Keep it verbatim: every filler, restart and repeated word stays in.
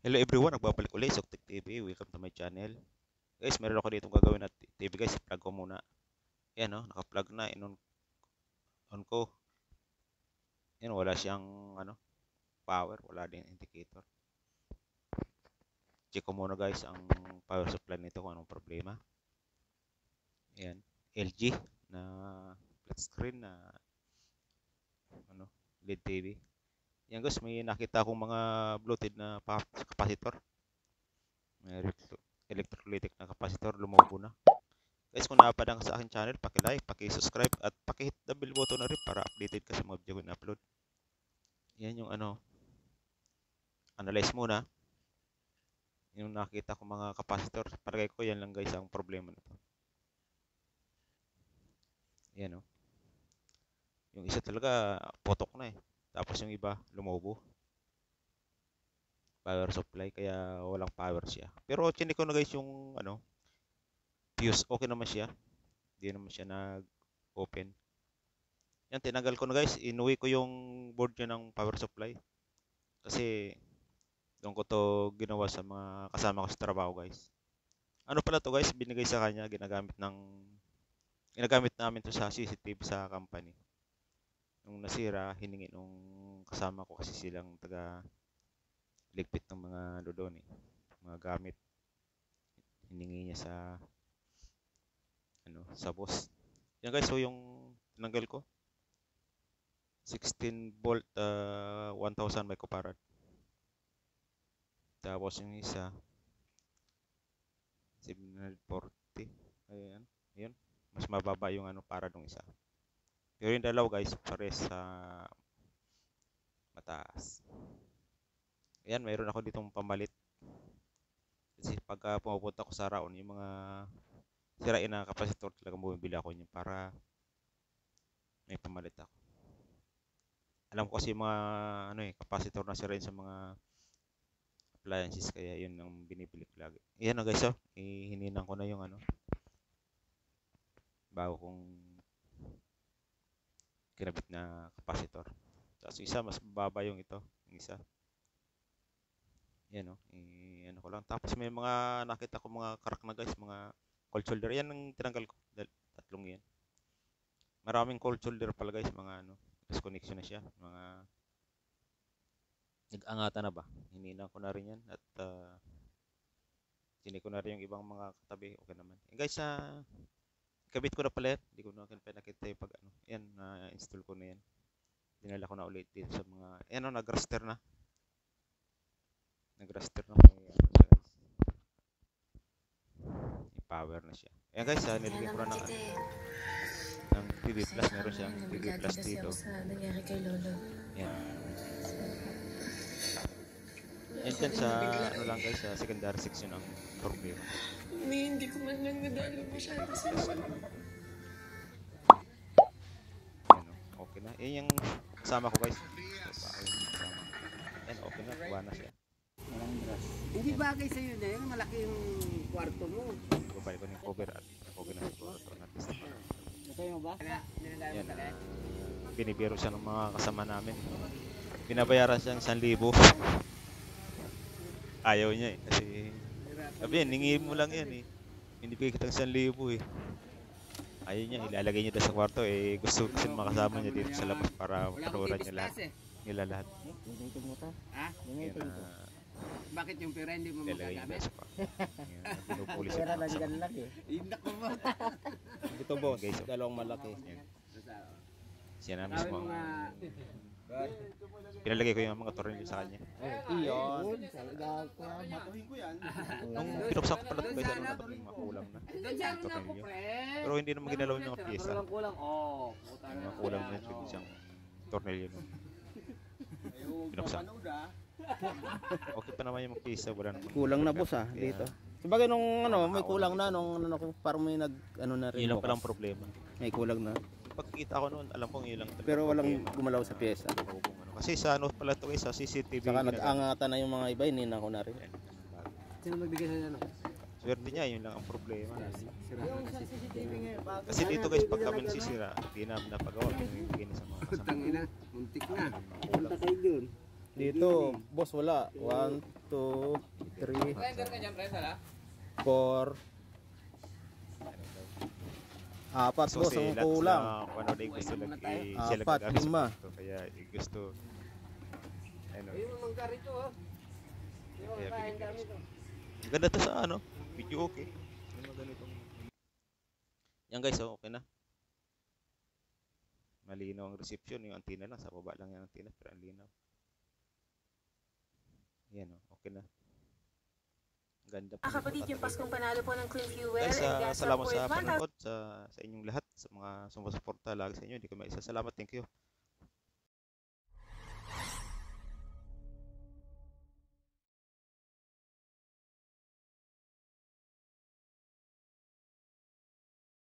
Hello everyone, nagbabalik ulit sa Octic T V. Welcome to my channel. Guys, meron ako dito gagawin na T V guys. Plug ko muna. Yan no, naka-plug na. In-on on ko. Yan, wala siyang ano, power. Wala din indicator. Check ko muna guys ang power supply nito kung anong problema. Yan, L G na flat screen na ano, L E D T V. Yan guys, may nakita akong mga Bluetooth na capacitor. May electrolytic na capacitor, lumobo na. Guys, kung napadang sa aking channel, paki-like, paki-subscribe at paki-hit the bell button na rin para updated ka sa mga video ko na upload. Yan yung ano, analyze muna. Yung nakita ko mga capacitor, palagay ko yan lang guys ang problema nito. Yan o. Oh. Yung isa talaga, potok na eh. Tapos yung iba, lumobo. Power supply, kaya walang power siya. Pero chinik ko na guys yung ano, fuse, okay naman siya. Hindi naman siya nag-open. Yan, tinanggal ko na guys. Inuwi ko yung board niya ng power supply. Kasi, doon ko to ginawa sa mga kasama ko sa trabaho guys. Ano pala to guys, binigay sa kanya, ginagamit ng, ginagamit namin to sa C C T V sa company. Nung nasira, hiningi nung kasama ko kasi silang taga ligpit ng mga doon eh, mga gamit. Hiningi niya sa ano, sa boss. Yan guys, so yung tinanggal ko sixteen volt uh, one thousand microfarad. Tapos yung isa seven forty. Ayan, ayun. Mas mababa yung ano para dong isa. Pero yung dalawa guys, pares sa mataas. Ayan, mayroon ako ditong pamalit. Kasi pagka pumupunta ko sa Raon, yung mga sirain na kapasitor talaga bumibili ako niya para may pamalit ako. Alam ko kasi yung mga ano eh, kapasitor na sirain sa mga appliances, kaya yun ang binibili ko lagi. Ayan na guys, oh, ihininan ko na yung ano, bago kong kinabit na kapasitor. Tapos isa, mas bababa yung ito, yung isa. Yan o, eh, ano ko lang. Tapos may mga nakita ko mga crack na guys, mga cold shoulder. Yan ang tinanggal ko, tatlong yan. Maraming cold shoulder pala guys, mga ano, disconnection na siya. Mga nag-angata na ba? Hinina ko na rin yan at uh, sini ko na rin yung ibang mga katabi. Okay naman. Eh, guys, uh, kabit ko na pala yan. Hindi ko na nakita yung pag ano. Yan, na-install ko na yan. Dinala ko na ulit dito sa mga, yan o, nag-raster na. Nag-raster na may ano siya guys. May power na siya. Ayan guys, uh, nilagay ko na ng, ng T V Plus. Meron siyang T V Plus dito. Nangyari kay Lolo. Yan. Yan dyan sa, ano lang guys, sa secondary section ang problema. Hindi, hindi ko man lang nadalo masyado sa Yan o, okay na. Yan yung kasama ko guys. So, yan, okay na. Kuha na siya. Hindi bagay sa'yo na yun, malaki yung kwarto mo. Babalik ko ng cover at okay na siguro ito natin. Ito mo ba? Yan, uh, binibiro siya ng mga kasama namin. Binabayaran siyang isang libo. Ayaw niya eh, kasi sabi yan, ningi mo lang yan eh. Binibigay kitang isang libo eh. Ayaw niya, ilalagay niya doon sa kwarto eh. Gusto kasi makasama niya dito sa labas para panuoran niya lahat. Nila lahat. Ha? Yan, uh, Bakit yung pera hindi mo magagamit? Pinupulis Pera lang gan laki. Indak mo ba? Ito boss, guys. Dalawang malaki. Siya na mismo. Pinalagay ko yung mga tornilyo sa kanya. Iyon. Nung pinuksan ko pala ito guys, ano na ito, mga kulang na. Yung tornilyo. Pero hindi naman ginalaw yung mga pyesa. Kulang-kulang. Oh. Mga kulang na yung isang tornilyo. Pinuksan. Okay pa naman yung mga pyesa, wala naman. Kulang na boss ah, dito. Sabagay nung ano, may kulang na nung ano ko parang may nag ano na rin. Yun lang palang problema. May kulang na. Pagkita ko noon, alam kong ilang talaga. Pero walang problema. gumalaw sa pyesa. Oo, kung ano. Kasi sa ano pala ito guys, sa C C T V. Saka ginagamit. nag-angatan na yung mga iba, hinina ko na rin. Sino magbigay sa ano? Swerte niya, yun lang ang problema. Yung sa C C T V ngayon. Kasi dito guys, pag kami nasisira, hindi na napagawa. Pinibigay na sa mga kasama. Tangina, muntik na. Kulang. Punta kayo dun. Dito, boss, wala. one, two, three, four, apat, So boss, si ang lahat kulang. na kung ano din gusto Muna nag tayo. i- sila Apat, nag-aral sa lima. kwarto. Kaya eh, gusto ano, Ayun ang mangga rito, oh. Yung Kaya kain binigyan kami ko to. ganda to sa ano, video okay. Yung mga ganitong yan guys, oh, okay na. Malinaw ang reception, yung antenna lang sa baba lang yung antenna pero ang linaw. Yan oh, okay na. Ang ganda po. Ah, kapatid, yung Paskong Panalo po ng Clean Fuel Guys, and ah, gas salamat worth sa one thousand. panonood sa sa inyong lahat, sa mga sumusuporta lagi sa inyo. Hindi ko maisa salamat. Thank you.